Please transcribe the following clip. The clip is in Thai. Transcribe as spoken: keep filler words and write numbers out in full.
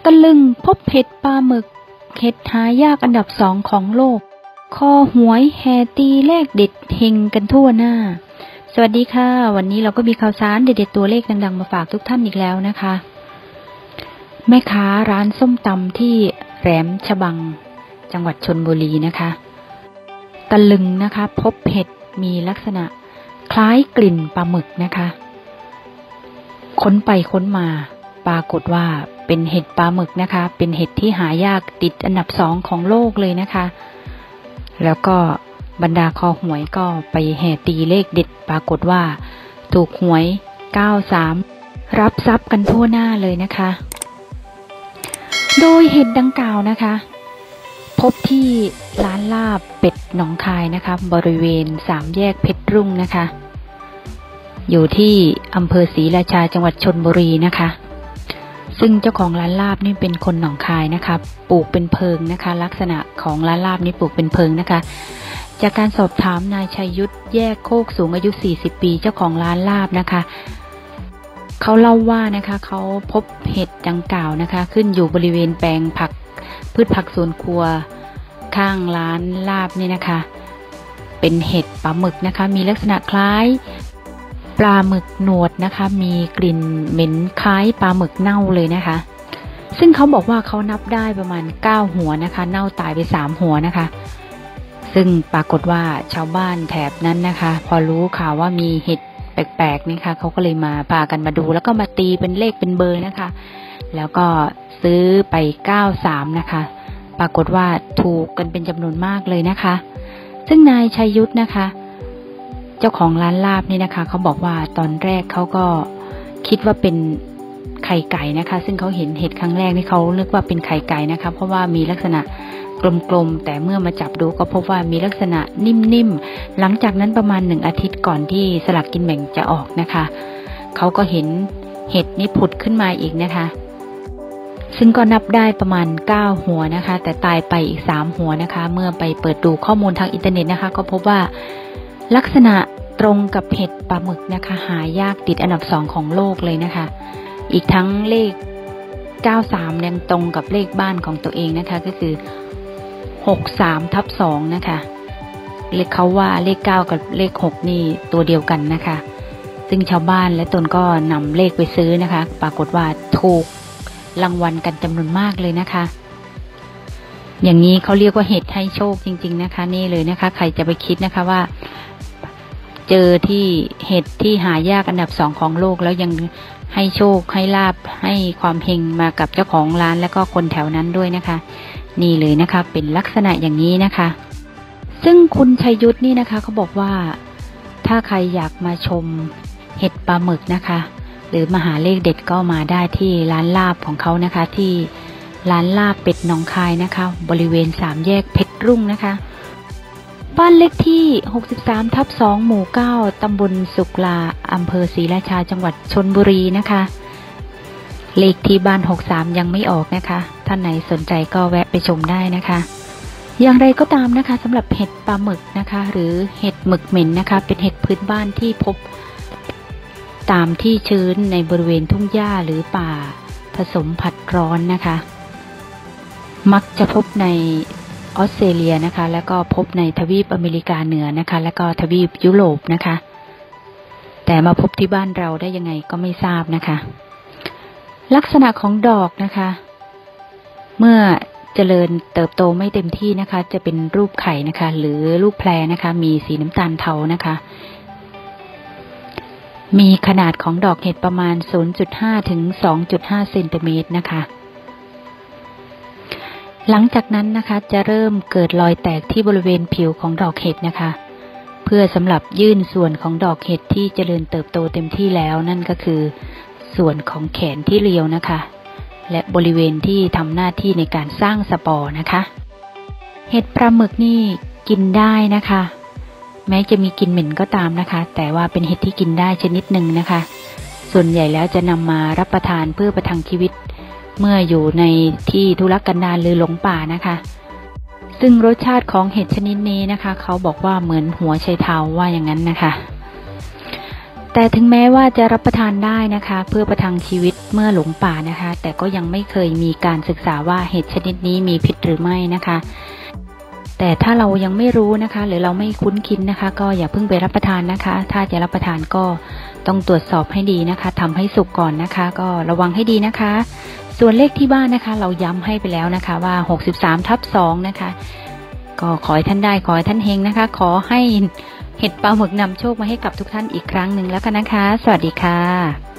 ตะลึงพบเห็ดปลาหมึกเห็ดหายากอันดับสองของโลกคอหวยแห่ตีเลขเด็ดเฮงกันทั่วหน้าสวัสดีค่ะวันนี้เราก็มีข่าวสารเด็ดๆตัวเลขดังๆมาฝากทุกท่านอีกแล้วนะคะแม่ค้าร้านส้มตำที่แหลมฉบังจังหวัดชลบุรีนะคะตะลึงนะคะพบเห็ดมีลักษณะคล้ายกลิ่นปลาหมึกนะคะค้นไปค้นมาปรากฏว่าเป็นเห็ดปลาหมึกนะคะเป็นเห็ดที่หายากติดอันดับสองของโลกเลยนะคะแล้วก็บรรดาคอหวยก็ไปแห่ตีเลขเด็ดปรากฏว่าถูกหวยเก้าสามรับทรัพย์กันทั่วหน้าเลยนะคะโดยเห็ดดังกล่าวนะคะพบที่ร้านลาบเป็ดหนองคายนะคะบริเวณสามแยกเพชรรุ่งนะคะอยู่ที่อำเภอศรีราชาจังหวัดชลบุรีนะคะซึ่งเจ้าของร้านลาบนี่เป็นคนหนองคายนะคะปลูกเป็นเพิงนะคะลักษณะของร้านลาบนี่ปลูกเป็นเพิงนะคะจากการสอบถามนายชัยยุทธแยกโคกสูงอายุสี่สิบปีเจ้าของร้านลาบนะคะเขาเล่าว่านะคะเขาพบเห็ดดังกล่าวนะคะขึ้นอยู่บริเวณแปลงผักพืชผักสวนครัวข้างร้านลาบนี่นะคะเป็นเห็ดปลาหมึกนะคะมีลักษณะคล้ายปลาหมึกหนวดนะคะมีกลิ่นเหม็นคล้ายปลาหมึกเน่าเลยนะคะซึ่งเขาบอกว่าเขานับได้ประมาณเก้าหัวนะคะเน่าตายไปสามหัวนะคะซึ่งปรากฏว่าชาวบ้านแถบนั้นนะคะพอรู้ข่าวว่ามีเห็ดแปลกๆนี่ค่ะเขาก็เลยมาพากันมาดูแล้วก็มาตีเป็นเลขเป็นเบอร์นะคะแล้วก็ซื้อไปเก้าสามนะคะปรากฏว่าถูกกันเป็นจำนวนมากเลยนะคะซึ่งนายชัยยุทธนะคะเจ้าของร้านลาบนี่นะคะเขาบอกว่าตอนแรกเขาก็คิดว่าเป็นไข่ไก่นะคะซึ่งเขาเห็นเห็ดครั้งแรกนี่เขานึกว่าเป็นไข่ไก่นะคะเพราะว่ามีลักษณะกลมๆแต่เมื่อมาจับดูก็พบว่ามีลักษณะนิ่มๆหลังจากนั้นประมาณหนึ่งอาทิตย์ก่อนที่สลากกินแบ่งจะออกนะคะเขาก็เห็นเห็ดนี้ผุดขึ้นมาอีกนะคะซึ่งก็นับได้ประมาณเก้าหัวนะคะแต่ตายไปอีกสามหัวนะคะเมื่อไปเปิดดูข้อมูลทางอินเทอร์เน็ตนะคะก็พบว่าลักษณะตรงกับเห็ดปลาหมึกนะคะหายากติดอันดับสองของโลกเลยนะคะอีกทั้งเลขเก้าสามยังตรงกับเลขบ้านของตัวเองนะคะก็คือหกสามทับสองนะคะเลขเขาว่าเลขเก้ากับเลขหกนี่ตัวเดียวกันนะคะซึ่งชาวบ้านและตนก็นำเลขไปซื้อนะคะปรากฏว่าถูกรางวัลกันจำนวนมากเลยนะคะอย่างนี้เขาเรียกว่าเห็ดให้โชคจริงๆนะคะนี่เลยนะคะใครจะไปคิดนะคะว่าเจอที่เห็ดที่หายากอันดับสองของโลกแล้วยังให้โชคให้ลาภให้ความเฮงมากับเจ้าของร้านและก็คนแถวนั้นด้วยนะคะนี่เลยนะคะเป็นลักษณะอย่างนี้นะคะซึ่งคุณชัยยุทธนี่นะคะเขาบอกว่าถ้าใครอยากมาชมเห็ดปลาหมึกนะคะหรือมาหาเลขเด็ดก็มาได้ที่ร้านลาบของเขานะคะที่ร้านลาบเป็ดหนองคายนะคะบริเวณสามแยกเพชรรุ่งนะคะบ้านเลขที่หกสิบสามทับสองหมู่เก้าตำบลสุกลาอำเภอศรีราชาจังหวัดชลบุรีนะคะเลขที่บ้านหกสามยังไม่ออกนะคะท่านไหนสนใจก็แวะไปชมได้นะคะอย่างไรก็ตามนะคะสำหรับเห็ดปลาหมึกนะคะหรือเห็ดหมึกเหม็นนะคะเป็นเห็ดพื้นบ้านที่พบตามที่ชื้นในบริเวณทุ่งหญ้าหรือป่าผสมผัดร้อนนะคะมักจะพบในออสเตรเลียนะคะแล้วก็พบในทวีปอเมริกาเหนือนะคะแล้วก็ทวีปยุโรปนะคะแต่มาพบที่บ้านเราได้ยังไงก็ไม่ทราบนะคะลักษณะของดอกนะคะเมื่อเจริญเติบโตไม่เต็มที่นะคะจะเป็นรูปไข่นะคะหรือรูปแพรนะคะมีสีน้ำตาลเทานะคะมีขนาดของดอกเห็ดประมาณ ศูนย์จุดห้า ถึง สองจุดห้า เซนติเมตรนะคะหลังจากนั้นนะคะจะเริ่มเกิดรอยแตกที่บริเวณผิวของดอกเห็ดนะคะเพื่อสำหรับยื่นส่วนของดอกเห็ดที่เจริญเติบโตเต็มที่แล้วนั่นก็คือส่วนของแขนที่เรียวนะคะและบริเวณที่ทำหน้าที่ในการสร้างสปอร์นะคะเห็ดปลาหมึกนี่กินได้นะคะแม้จะมีกลิ่นเหม็นก็ตามนะคะแต่ว่าเป็นเห็ดที่กินได้ชนิดหนึ่งนะคะส่วนใหญ่แล้วจะนำมารับประทานเพื่อประทังชีวิตเมื่ออยู่ในที่ทุรกันดารหรือหลงป่านะคะซึ่งรสชาติของเห็ดชนิดนี้นะคะเขาบอกว่าเหมือนหัวไชเท้าว่าอย่างนั้นนะคะแต่ถึงแม้ว่าจะรับประทานได้นะคะเพื่อประทังชีวิตเมื่อหลงป่านะคะแต่ก็ยังไม่เคยมีการศึกษาว่าเห็ดชนิดนี้มีพิษหรือไม่นะคะแต่ถ้าเรายังไม่รู้นะคะหรือเราไม่คุ้นคิดนะคะก็อย่าเพิ่งไปรับประทานนะคะถ้าจะรับประทานก็ต้องตรวจสอบให้ดีนะคะทำให้สุกก่อนนะคะก็ระวังให้ดีนะคะส่วนเลขที่บ้านนะคะเราย้ำให้ไปแล้วนะคะว่าหกสิบสามทับสองนะคะก็ขอให้ท่านได้ขอให้ท่านเฮงนะคะขอให้เห็ดปลาหมึกนำโชคมาให้กับทุกท่านอีกครั้งหนึ่งแล้วกันนะคะสวัสดีค่ะ